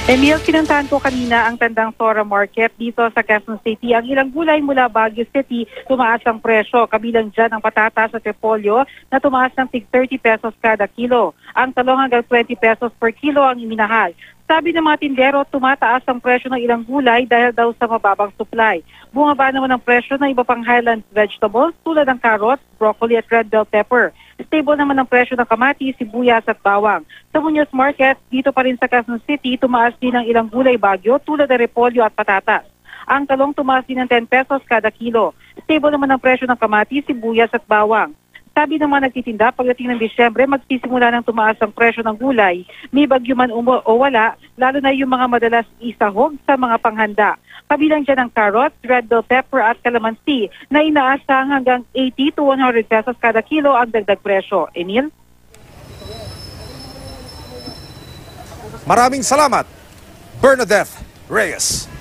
Emil, pinuntahan ko kanina ang Tandang Sora Market dito sa Quezon City. Ang ilang gulay mula Baguio City, tumaas ang presyo. Kabilang dyan ang patatas at repolyo na tumaas ng tig 30 pesos kada kilo. Ang talong hanggang 20 pesos per kilo ang iminahal. Sabi ng mga tindero, tumataas ang presyo ng ilang gulay dahil daw sa mababang supply. Bumaba naman ang presyo ng iba pang highland vegetables tulad ng carrots, broccoli at red bell pepper. Stable naman ang presyo ng kamatis, sibuyas at bawang. Sa Muñoz Market, dito pa rin sa Quezon City, tumaas din ang ilang gulay Baguio tulad ng repolyo at patatas. Ang talong tumaas din ng 10 pesos kada kilo. Stable naman ang presyo ng kamatis, sibuyas at bawang. Sabi ng mga nagtitinda, pagdating ng Disyembre, magsisimula ng tumaas ang presyo ng gulay. May bagyo man o wala, lalo na yung mga madalas isahog sa mga panghanda. Kabilang dyan ang carrots, red bell pepper at calamansi na inaasang hanggang 80 to 100 pesos kada kilo ang dagdag presyo. Emil? Maraming salamat, Bernadette Reyes.